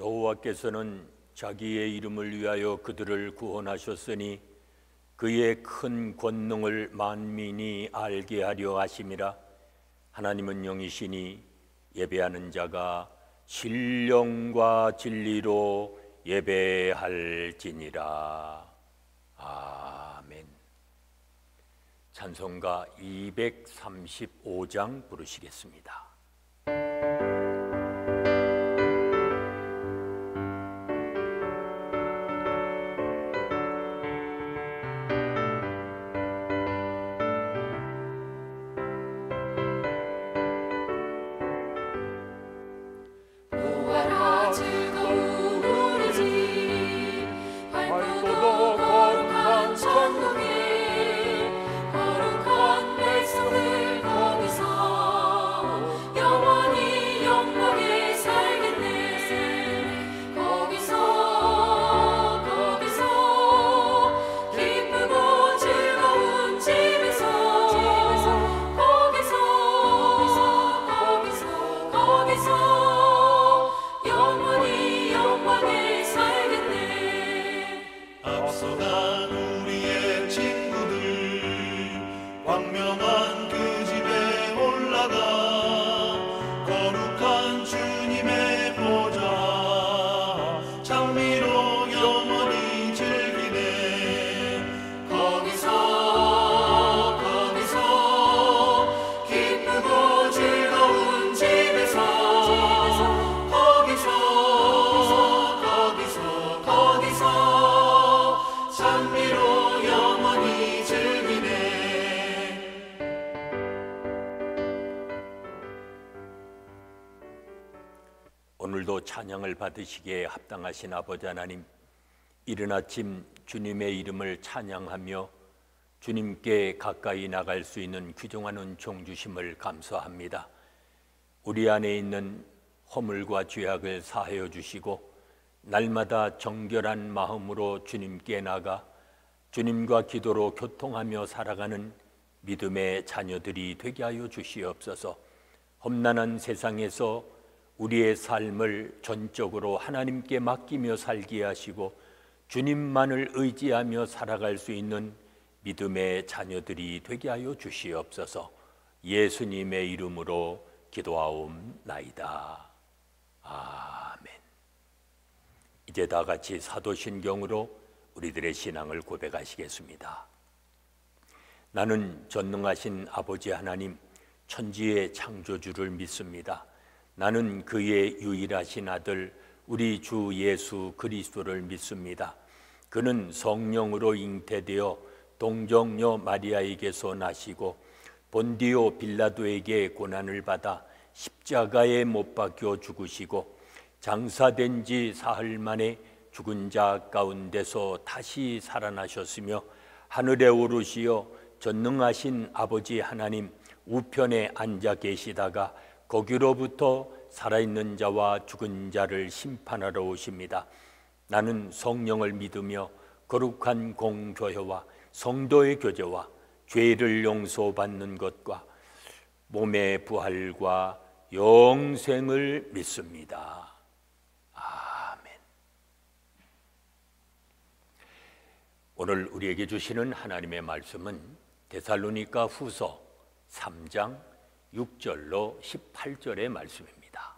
여호와께서는 자기의 이름을 위하여 그들을 구원하셨으니 그의 큰 권능을 만민이 알게 하려 하심이라. 하나님은 영이시니 예배하는 자가 신령과 진리로 예배할지니라. 아멘. 찬송가 235장 부르시겠습니다. 오늘도 찬양을 받으시기에 합당하신 아버지 하나님, 이른 아침 주님의 이름을 찬양하며 주님께 가까이 나갈 수 있는 귀중한 은총 주심을 감사합니다. 우리 안에 있는 허물과 죄악을 사하여 주시고 날마다 정결한 마음으로 주님께 나가 주님과 기도로 교통하며 살아가는 믿음의 자녀들이 되게 하여 주시옵소서. 험난한 세상에서 우리의 삶을 전적으로 하나님께 맡기며 살게 하시고 주님만을 의지하며 살아갈 수 있는 믿음의 자녀들이 되게 하여 주시옵소서. 예수님의 이름으로 기도하옵나이다. 아멘. 이제 다 같이 사도신경으로 우리들의 신앙을 고백하시겠습니다. 나는 전능하신 아버지 하나님, 천지의 창조주를 믿습니다. 나는 그의 유일하신 아들 우리 주 예수 그리스도를 믿습니다. 그는 성령으로 잉태되어 동정녀 마리아에게서 나시고 본디오 빌라도에게 고난을 받아 십자가에 못 박혀 죽으시고 장사된 지 사흘 만에 죽은 자 가운데서 다시 살아나셨으며 하늘에 오르시어 전능하신 아버지 하나님 우편에 앉아 계시다가 거기로부터 살아있는 자와 죽은 자를 심판하러 오십니다. 나는 성령을 믿으며 거룩한 공교회와 성도의 교제와 죄를 용서받는 것과 몸의 부활과 영생을 믿습니다. 아멘. 오늘 우리에게 주시는 하나님의 말씀은 데살로니가 후서 3장 6절로 18절의 말씀입니다.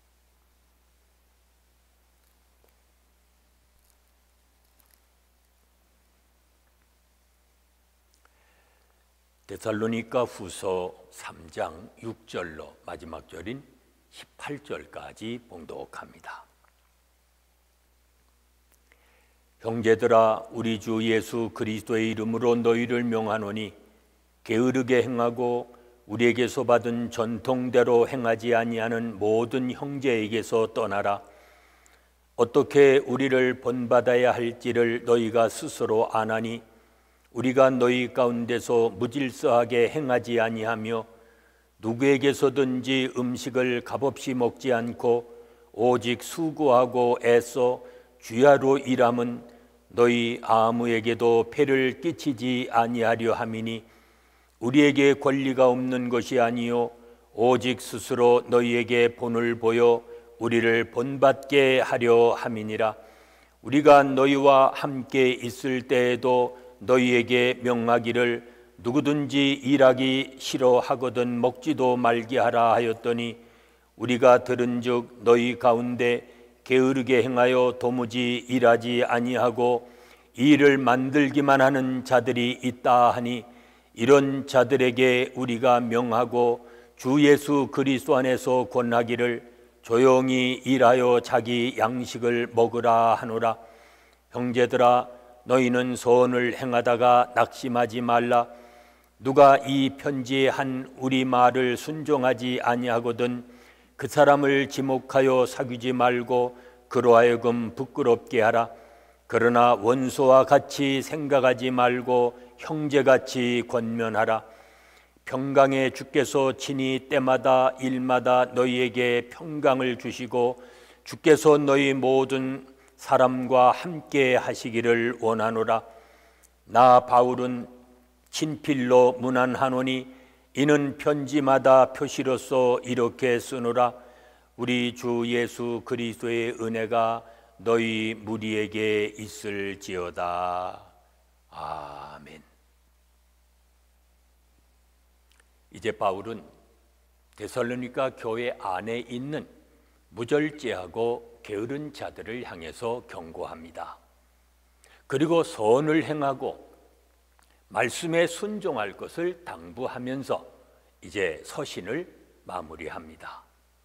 데살로니가 후서 3장 6절로 마지막 절인 18절까지 봉독합니다. 형제들아, 우리 주 예수 그리스도의 이름으로 너희를 명하노니 게으르게 행하고 우리에게서 받은 전통대로 행하지 아니하는 모든 형제에게서 떠나라. 어떻게 우리를 본받아야 할지를 너희가 스스로 아나니 우리가 너희 가운데서 무질서하게 행하지 아니하며 누구에게서든지 음식을 값없이 먹지 않고 오직 수고하고 애써 주야로 일함은 너희 아무에게도 폐를 끼치지 아니하려 함이니 우리에게 권리가 없는 것이 아니요 오직 스스로 너희에게 본을 보여 우리를 본받게 하려 함이니라. 우리가 너희와 함께 있을 때에도 너희에게 명하기를 누구든지 일하기 싫어하거든 먹지도 말게 하라 하였더니 우리가 들은즉 너희 가운데 게으르게 행하여 도무지 일하지 아니하고 이 일을 만들기만 하는 자들이 있다 하니 이런 자들에게 우리가 명하고 주 예수 그리스도 안에서 권하기를 조용히 일하여 자기 양식을 먹으라 하노라. 형제들아, 너희는 선을 행하다가 낙심하지 말라. 누가 이 편지에 한 우리 말을 순종하지 아니하거든 그 사람을 지목하여 사귀지 말고 그로 하여금 부끄럽게 하라. 그러나 원수와 같이 생각하지 말고 형제같이 권면하라. 평강의 주께서 친히 때마다 일마다 너희에게 평강을 주시고 주께서 너희 모든 사람과 함께 하시기를 원하노라. 나 바울은 친필로 문안하노니 이는 편지마다 표시로서 이렇게 쓰노라. 우리 주 예수 그리스도의 은혜가 너희 무리에게 있을지어다. 아멘. 이제 바울은 데살로니가 교회 안에 있는 무절제하고 게으른 자들을 향해서 경고합니다. 그리고 선을 행하고 말씀에 순종할 것을 당부하면서 이제 서신을 마무리합니다.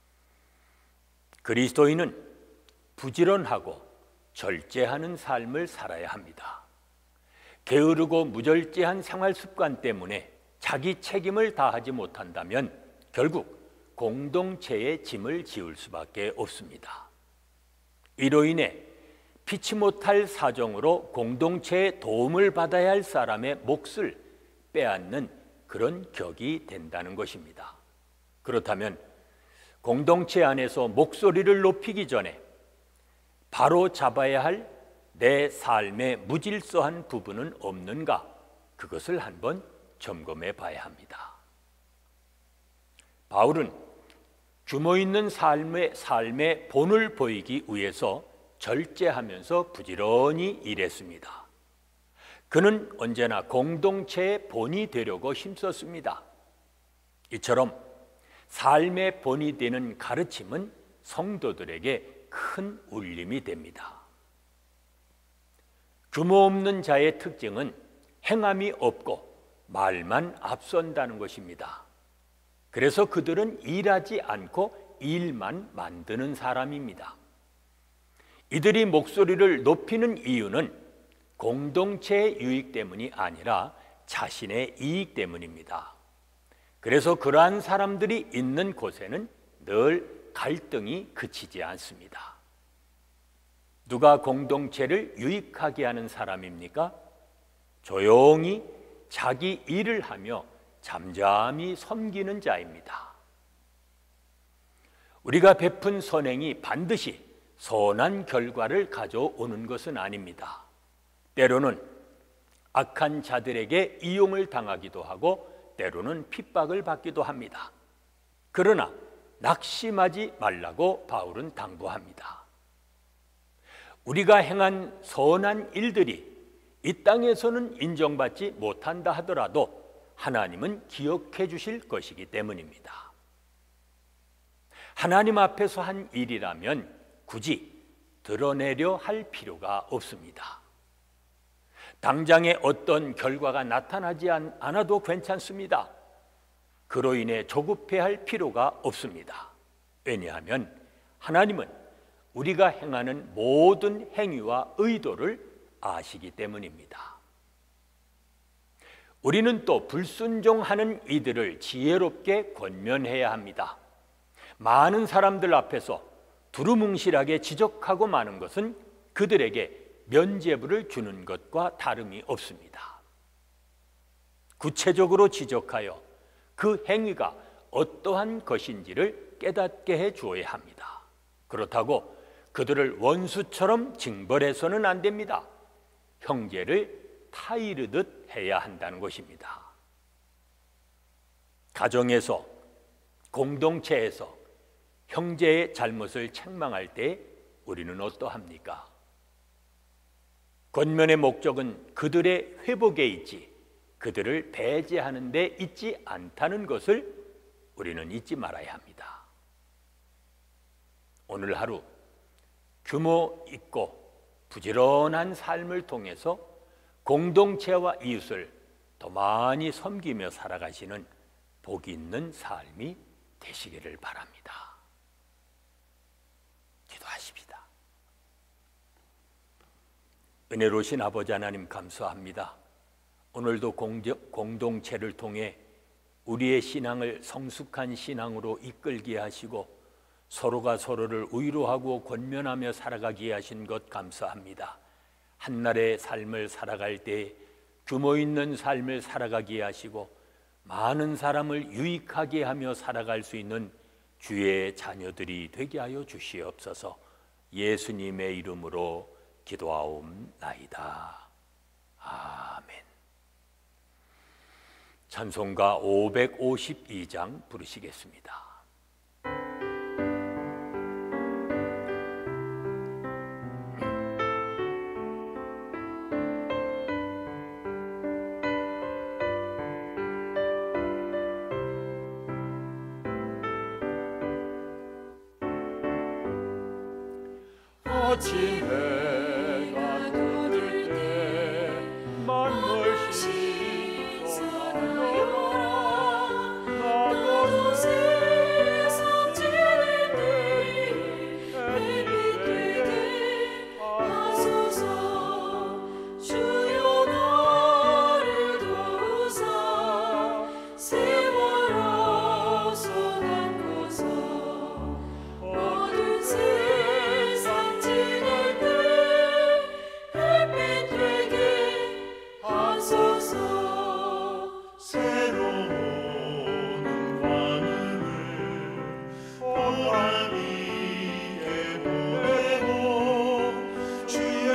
그리스도인은 부지런하고 절제하는 삶을 살아야 합니다. 게으르고 무절제한 생활 습관 때문에 자기 책임을 다하지 못한다면 결국 공동체의 짐을 지울 수밖에 없습니다. 이로 인해 피치 못할 사정으로 공동체의 도움을 받아야 할 사람의 몫을 빼앗는 그런 격이 된다는 것입니다. 그렇다면 공동체 안에서 목소리를 높이기 전에 바로 잡아야 할 내 삶의 무질서한 부분은 없는가? 그것을 한번 점검해 봐야 합니다. 바울은 규모 있는 삶의 본을 보이기 위해서 절제하면서 부지런히 일했습니다. 그는 언제나 공동체의 본이 되려고 힘썼습니다. 이처럼 삶의 본이 되는 가르침은 성도들에게 큰 울림이 됩니다. 규모 없는 자의 특징은 행함이 없고 말만 앞선다는 것입니다. 그래서 그들은 일하지 않고 일만 만드는 사람입니다. 이들이 목소리를 높이는 이유는 공동체의 유익 때문이 아니라 자신의 이익 때문입니다. 그래서 그러한 사람들이 있는 곳에는 늘 갈등이 그치지 않습니다. 누가 공동체를 유익하게 하는 사람입니까? 조용히 자기 일을 하며 잠잠히 섬기는 자입니다. 우리가 베푼 선행이 반드시 선한 결과를 가져오는 것은 아닙니다. 때로는 악한 자들에게 이용을 당하기도 하고 때로는 핍박을 받기도 합니다. 그러나 낙심하지 말라고 바울은 당부합니다. 우리가 행한 선한 일들이 이 땅에서는 인정받지 못한다 하더라도 하나님은 기억해 주실 것이기 때문입니다. 하나님 앞에서 한 일이라면 굳이 드러내려 할 필요가 없습니다. 당장에 어떤 결과가 나타나지 않아도 괜찮습니다. 그로 인해 조급해할 필요가 없습니다. 왜냐하면 하나님은 우리가 행하는 모든 행위와 의도를 아시기 때문입니다. 우리는 또 불순종하는 이들을 지혜롭게 권면해야 합니다. 많은 사람들 앞에서 두루뭉실하게 지적하고 마는 것은 그들에게 면죄부를 주는 것과 다름이 없습니다. 구체적으로 지적하여 그 행위가 어떠한 것인지를 깨닫게 해 주어야 합니다. 그렇다고 그들을 원수처럼 징벌해서는 안 됩니다. 형제를 타이르듯 해야 한다는 것입니다. 가정에서, 공동체에서, 형제의 잘못을 책망할 때 우리는 어떠합니까? 권면의 목적은 그들의 회복에 있지 그들을 배제하는 데 있지 않다는 것을 우리는 잊지 말아야 합니다. 오늘 하루 규모 있고 부지런한 삶을 통해서 공동체와 이웃을 더 많이 섬기며 살아가시는 복이 있는 삶이 되시기를 바랍니다. 기도하십시다. 은혜로우신 아버지 하나님 감사합니다. 오늘도 공동체를 통해 우리의 신앙을 성숙한 신앙으로 이끌게 하시고 서로가 서로를 위로하고 권면하며 살아가게 하신 것 감사합니다. 한날의 삶을 살아갈 때 규모 있는 삶을 살아가게 하시고 많은 사람을 유익하게 하며 살아갈 수 있는 주의 자녀들이 되게 하여 주시옵소서. 예수님의 이름으로 기도하옵나이다. 아멘. 찬송가 552장 부르시겠습니다. 아침 해가 돋을 때 만물 씻어나여라 나도 세상 지낼 때에 햇빛 되게 하소서 주여 나를 도우사 세월아서 담고서 어두운 세상 지낼 때 햇빛 되게 하소서 새로운 관음을 보람 있게 보내고 주의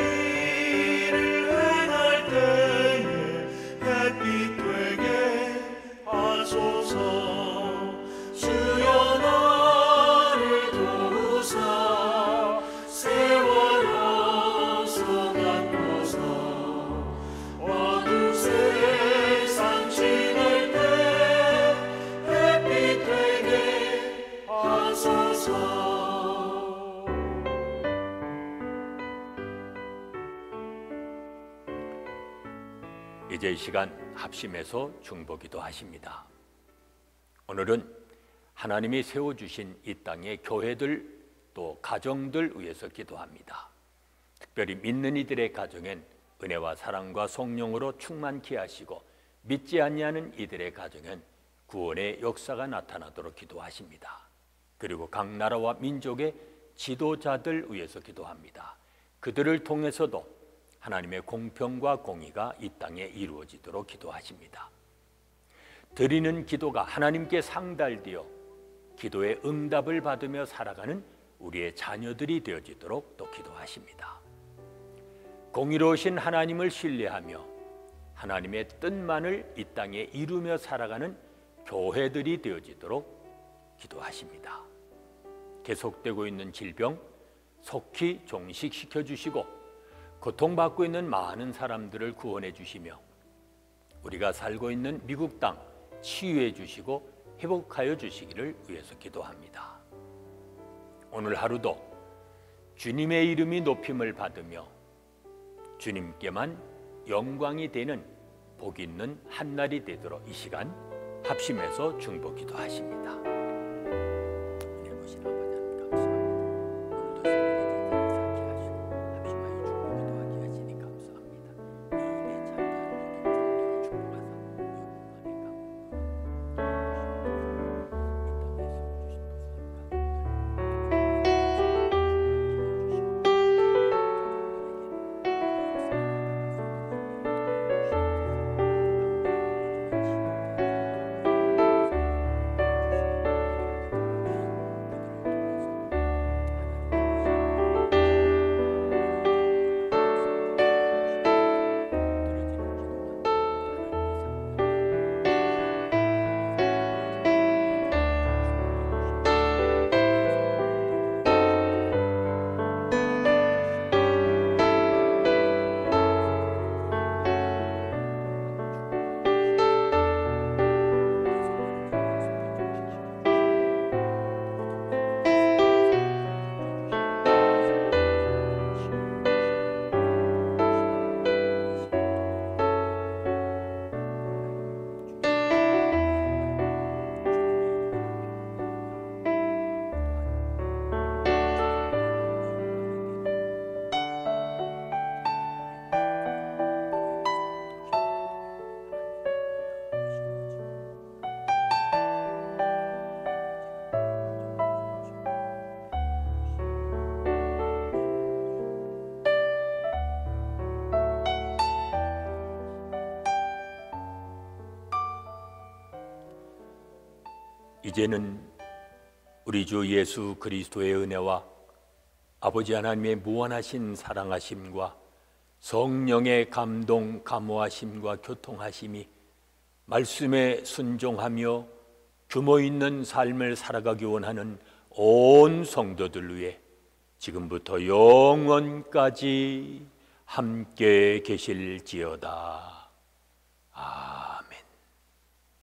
일을 행할 때에 햇빛 되게 하소서 주여 나를 도우사 세월아서 담고서 어두운 세상 지낼 때 햇빛 되게 하소서. 이제 이 시간 합심해서 중보기도 하십니다. 오늘은 하나님이 세워주신 이 땅의 교회들 또 가정들 위해서 기도합니다. 특별히 믿는 이들의 가정엔 은혜와 사랑과 성령으로 충만케 하시고 믿지 아니하는 이들의 가정엔 구원의 역사가 나타나도록 기도하십니다. 그리고 각 나라와 민족의 지도자들 위해서 기도합니다. 그들을 통해서도 하나님의 공평과 공의가 이 땅에 이루어지도록 기도하십니다. 드리는 기도가 하나님께 상달되어 기도의 응답을 받으며 살아가는 우리의 자녀들이 되어지도록 또 기도하십니다. 공의로우신 하나님을 신뢰하며 하나님의 뜻만을 이 땅에 이루며 살아가는 교회들이 되어지도록 기도하십니다. 계속되고 있는 질병 속히 종식시켜 주시고 고통받고 있는 많은 사람들을 구원해 주시며 우리가 살고 있는 미국 땅 치유해 주시고 회복하여 주시기를 위해서 기도합니다. 오늘 하루도 주님의 이름이 높임을 받으며 주님께만 영광이 되는 복 있는 한날이 되도록 이 시간 합심해서 중보 기도하십니다. 은혜 보신 아버지 하나님 감사합니다. 오늘도 새벽에 제자를 쌓게 하시고 합심하여 중보 기도하게 하시니 감사합니다. 이 일에 참여하는 모든 종들을 축복하사 이제는 우리 주 예수 그리스도의 은혜와 아버지 하나님의 무한하신 사랑하심과 성령의 감동, 감화하심과 교통하심이 말씀에 순종하며 규모 있는 삶을 살아가기 원하는 온 성도들 위해 지금부터 영원까지 함께 계실지어다. 아멘.